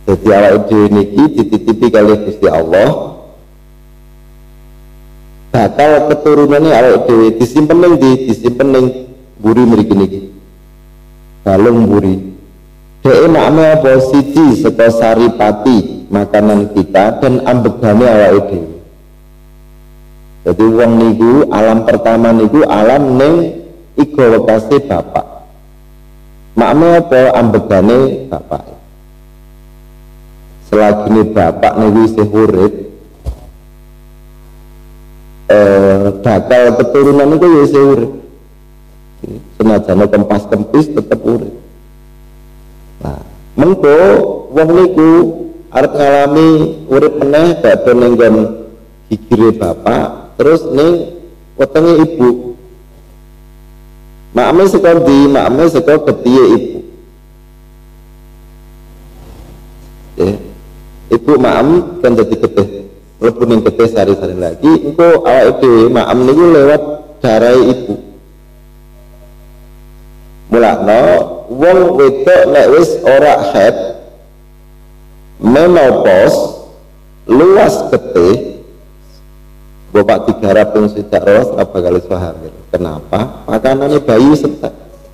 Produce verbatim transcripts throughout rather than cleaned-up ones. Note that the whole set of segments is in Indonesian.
Jadi awake dhewe niki dititipi kalih Gusti Allah, bakal keturunannya awake dhewe disimpen ning ndi, disimpen ning mburi mriki niki. Balung mburi. Dhek makna apa siji saka saripati makanan kita dan ambegane awake dhewe. Jadi wong niku alam pertama niku alam ning iga wekase bapak. Makna apa ambegane bapak. Selagi ini bapak niku isih urip, eh bakal keturunan niku ya isih urip. Senajan kempas kempis tetep urip. Nah, mengko wong niku arep ngalami urip meneh badhe ning nggon gigire bapak, terus ning wetenge ibu. Makme saka ndi? Makme saka getihe ibu. Eh, ibu maam kan jadi getih, mlebu ning getih sari-sari lagi, engko awake dhewe maam niku lewat darah ibu. Mulakno wong wedok nek wis ora haid menopause luas getih bapak digarap pun sejak rolas apa kali hamil. Kenapa? Makanannya bayi setek.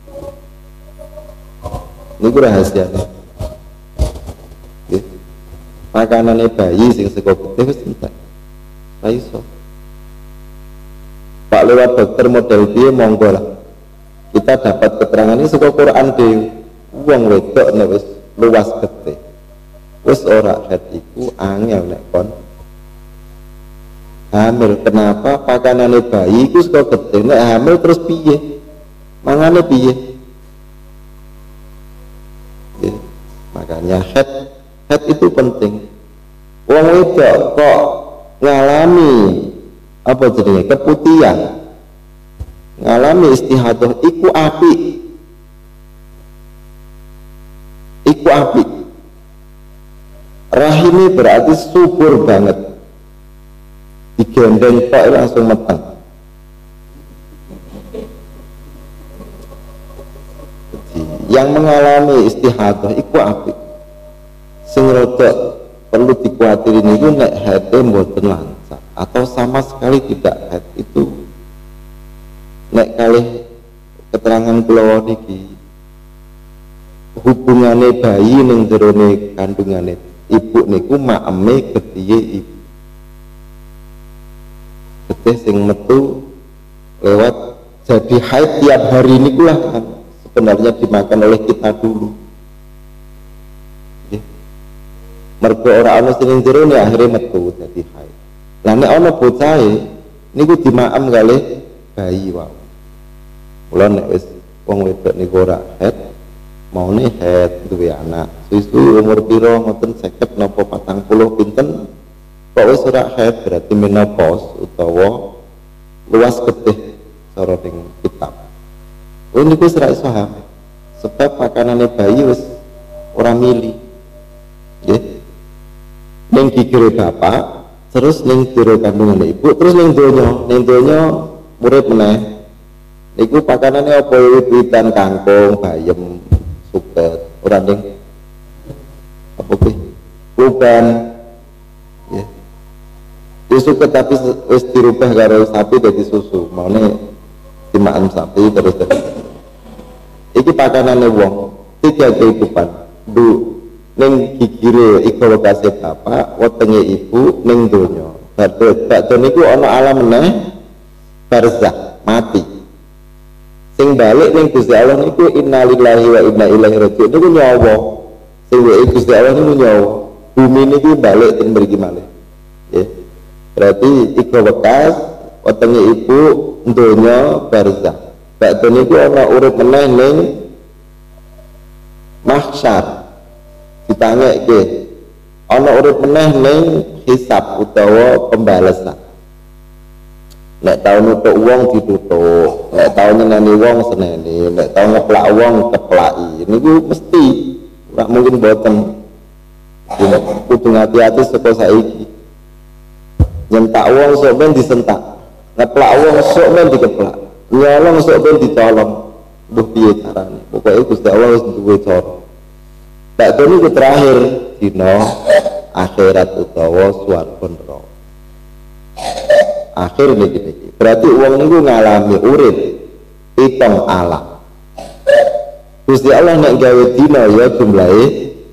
Ini rahasianya. Makanannya bayi sing saka getih wis entek. Ra iso. Pak lewat dokter model piye monggo lah. Kita dapat keterangan ini saka Quran dhewe. Wong wedok nek wis luas getih, wis ora haid iku angel nek kon hamil. Kenapa? Pakanane bayi iku saka getih, nek hamil terus piye? Mangane piye? Ya, makanya haid haid itu penting. Wong wedok kok ngalami apa jenenge keputihan, ngalami istihadah iku apik, iku apik. Rahimnya berarti subur banget, digendeng kok langsung meteng. Yang mengalami istihadah iku apik. Sing rodok perlu dikuatiri niku nek haidé mboten lancar atau sama sekali tidak haid itu. Nek kalih keterangan kula niki hubungane bayi ning jerone kandungane ibu niku makeme getihe ibu. Getih sing metu lewat jadi haid tiap hari niku lah kan sebenarnya dimakan oleh kita dulu. Mergo ora ana sing ning jero nek akhire metu dadi haid. Lah nek ana bocahe niku dimaem kalih bayi wae. Mula nek wis wong wedok niku ora haid, maune haid duwe anak. Suwi-suwi umur pira ngoten seket napa patang puluh pinten kok wis ora haid berarti menopause utawa luas getih cara ning kitab. Oh niku wis ora iso hamil. Sebab pakanane bayi wis ora mili. Nggih. Ning gigire bapak, terus ning jero kandungan ibu, terus ning donya, ning donya urip meneh. Niku pakanane apa wit-witan kangkung, bayem, suket, ora ning apa kuwi? Bukan. Ya. Wis suket tapi wis dirubah karo sapi dadi susu. Maune dimakan sapi terus dadi. Iki pakanane wong, tiga kehidupan. Du ning gigire iku lokasi bapak, wetenge ibu ning donya. Badhe badhe niku ana alam meneh barzakh, mati. Sing balik ning Gusti Allah niku innalillahi wa inna ilaihi raji'un niku nyawa. Sing wae Gusti Allah niku nyawa. Bumi niku balik teng mriki malih. Nggih. Berarti iku wekas wetenge ibu donya barzakh. Badhe niku ana urip meneh ning mahsyar. Ditangeke ana urip meneh ning hisab utawa pembalasan. Nek tau nutuk wong ditutuk, nek tau nyeneni wong seneni, nek tau ngeplak wong keplaki. Niku mesti ora mungkin boten. Kudu hati-hati saka saiki. Nyentak wong sok ben disentak, ngeplak wong sok ben dikeplak, nyolong sok ben dicolong. Duh piye carane? Pokoke Gusti Allah wis duwe cara. Tak niku terakhir dina akhirat utawa swarga neraka. Akhir niki niki. Berarti wong niku ngalami urip pitung alam. Gusti Allah nek gawe dina ya jumlahe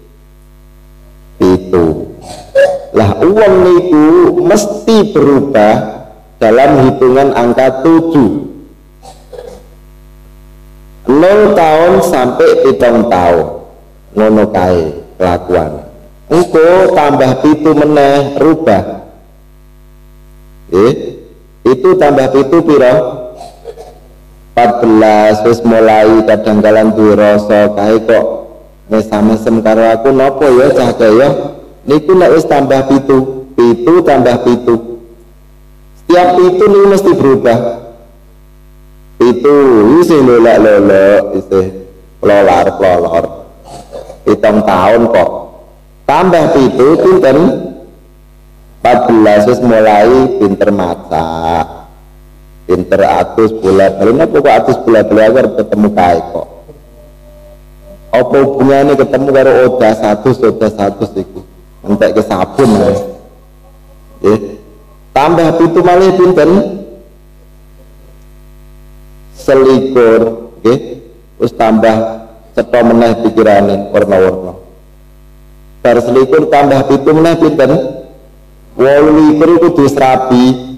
pitu. Lah uang niku mesti berubah dalam hitungan angka tujuh. nol tahun sampai pitung tahun ngono kae kelakuan. Engko tambah pitu meneh rubah. Eh, itu tambah pitu piro? empat belas wis mulai kadang-kadang duwe rasa kae kok mesam-mesem karo aku napa ya cah kaya niku nek wis tambah pitu, pitu tambah pitu. Setiap pitu niku mesti berubah. Pitu isih lolak-lolak, isih lolar-lolor. Pitung tahun kok. Tambah pitu pinten? empat belas wis mulai pinter masak. Pinter atus bola bali napa kok atus bola bali agar ketemu kae kok. Apa hubungannya ketemu karo oda satu oda satu iku? Entek ke sabun ya. Nggih. Tambah pitu malih pinten? Selikur, nggih. Terus tambah cetha meneh pikirane warna-warna. Bar selikur tambah pitu meneh pinten? wolu likur kudu rabi.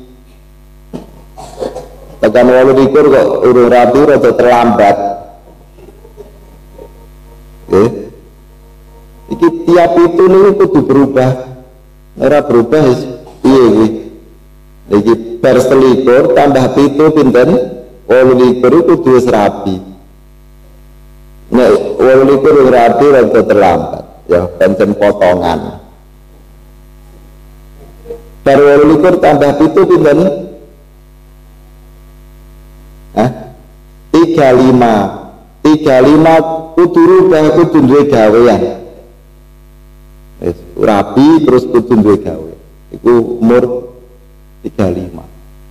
Tekan wolu likur kok urung rabi rada terlambat. Nggih. Iki tiap itu niku kudu berubah. Ora berubah wis piye iki? Iki bar selikur tambah pitu pinten? wolu likur kudu wis rabi. Nek wolu likur rabi rada terlambat, ya pancen potongan. Bar wolu likur tambah pitu pinten? Hah? tiga puluh lima. tiga puluh lima kudu rubah, kudu duwe gawean. Wis rabi terus kudu duwe gawe. Iku umur tiga puluh lima.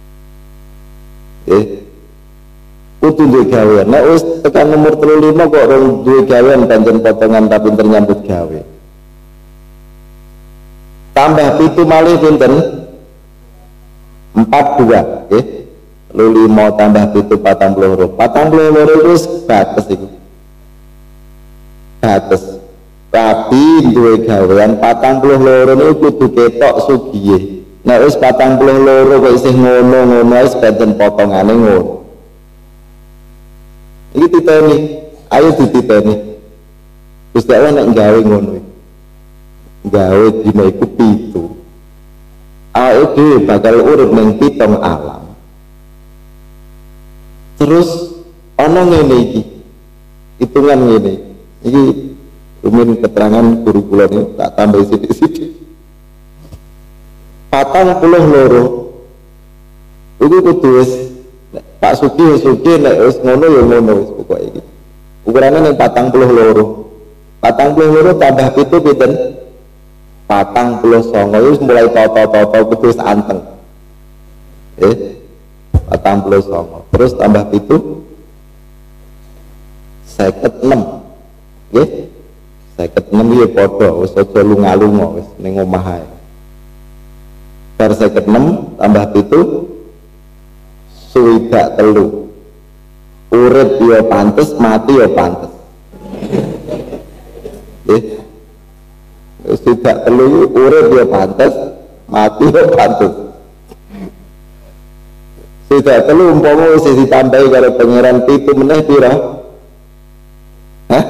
Eh. Kudu duwe gawean. Nek wis tekan umur tiga puluh lima kok ora duwe gawean pancen potongan tapi pinter nyambut gawe. Tambah pitu malih pinten? empat puluh dua, nggih. Lu lima tambah pitu patang puluh loro. Patang puluh loro wis bates iku. Bates. Tapi duwe gawean patang puluh loro niku kudu ketok sugihe. Nek wis patang puluh loro kok isih ngono-ngono wis pancen potongane ngono. Iki titeni, ayo dititeni. Gusti Allah nek gawe ngono iki. Gawe dina iku pitu. Awake dhewe bakal urip ning pitung alam. Terus ana ngene iki. Hitungan ngene. Iki rumin keterangan guru kula ini tak tambah sithik-sithik. Patang puluh loro. Iku kudu wis Pak Sugi wis sugi nek wis ngono ya ngono wis pokoke iki. Ukurane ning patang puluh loro. patang puluh loro tambah pitu pinten? patang puluh songo wis mulai toto-toto kudu wis anteng. Eh, patang puluh songo. Terus tambah pitu seket enam. Nggih. seket enam ya padha wis aja lunga-lunga wis ning omah ae. Bar seket enam tambah pitu swidak telu. Urip ya pantes, mati ya pantes. Nggih. Swidak telu urip ya pantes, mati ya pantes. Swidak telu umpama wis ditambahi karo pangeran pitu meneh pira? Hah?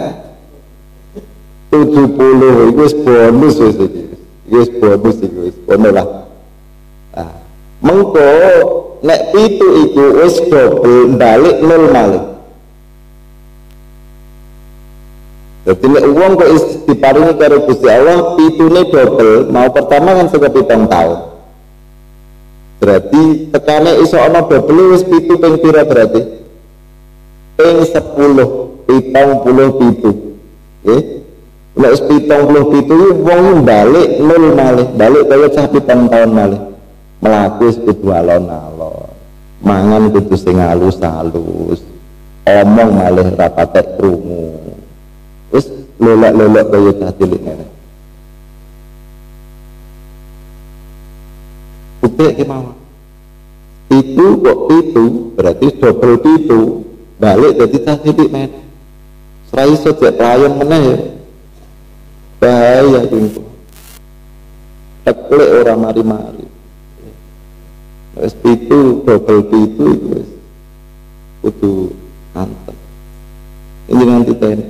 tujuh puluh itu wis bonus wis iki. Wis bonus iki wis ono lah. Ah, mengko nek pitu iku wis dobel balik nol malih. Dadi nek wong kok is diparingi karo Gusti Allah pitune dobel, mau pertama kan saka pitung tahun. Berarti tekane iso ana dobel wis pitu ping pira berarti? Ping sepuluh, pitung puluh pitu. Nggih. Nek wis pitung puluh pitu wong balik nol malih, balik kaya cah pitung tahun malih. Melaku wis kudu alon-alon. Mangan kudu sing halus-halus. Omong malih ra patek krungu. Wis lolak-lolak kaya cah cilik ngene. pendek kemauan. Itu kok itu berarti double itu balik jadi cah cilik men. Serai iso cek pelayan meneh ya. Bahaya itu. Teklek orang mari-mari. Wis pitu double pitu itu wis kudu anteng. Ini nanti tanya.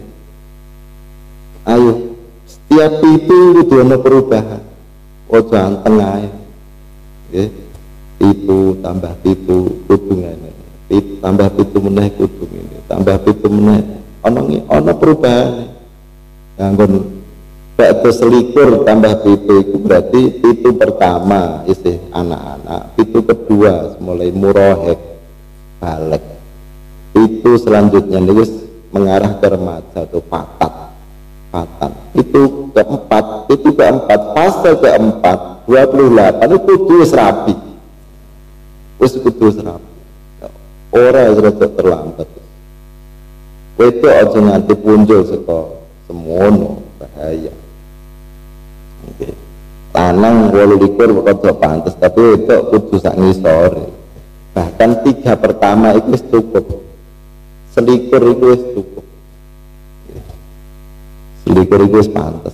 Ayo, setiap pitu kudu ana perubahan. Ojo anteng ae. Nggih. Pitu tambah pitu kudu ngene. Pitu tambah pitu meneh kudu ngene. Tambah pitu meneh ana ana perubahan. Nganggon bakdo selikur tambah pitu itu berarti pitu pertama isih anak-anak, pitu kedua mulai murohek balik, pitu selanjutnya ini mengarah ke remaja atau patat patat, itu keempat itu keempat fase keempat dua puluh delapan itu kudu rapi, wis kudu rapi, ora wis terlambat. Itu aja nanti punjul saka semono bahaya. Okay. Lanang wolu likur kok pantes tapi itu kudu sak ngisore. Bahkan tiga pertama itu wis cukup. Selikur itu wis cukup. Okay. Selikur itu wis pantes.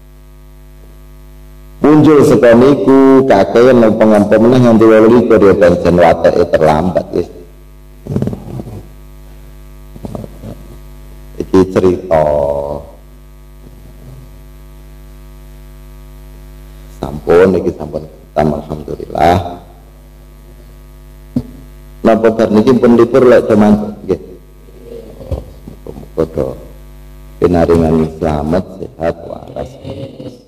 Muncul saka niku kakean ngomong-ngomong meneh nganti wolu likur ya pancen wateke terlambat wis. Iki cerita sampun niki sampun tam alhamdulillah. Napa bar niki pun libur lek teman nggih. Muga-muga do pinaringan selamat sehat waras.